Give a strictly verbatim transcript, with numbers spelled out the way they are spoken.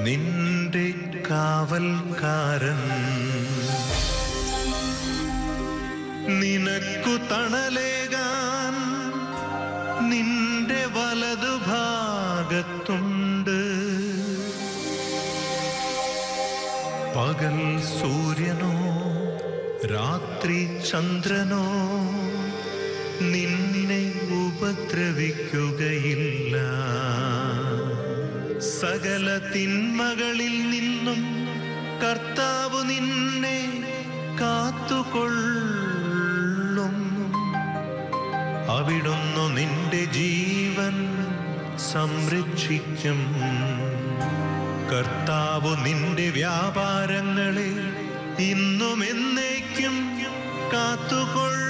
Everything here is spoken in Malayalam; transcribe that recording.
നിന്റെ കാവൽക്കാരൻ. നിനക്കു തണലേകാൻ നിന്റെ വലതുഭാഗത്തുണ്ട്. പകൽ സൂര്യനോ രാത്രി ചന്ദ്രനോ നിന്നെ ഉപദ്രവിക്കുകയില്ല. സകല തിന്മകളിൽ നിന്നും കർത്താവ് നിന്നെ കാത്തുകൊള്ളും. അവിടുന്ന് നിന്റെ ജീവൻ സംരക്ഷിക്കും. കർത്താവ് നിന്റെ വ്യാപാരങ്ങളെ ഇന്നും എന്നേക്കും കാത്തുകൊള്ളും.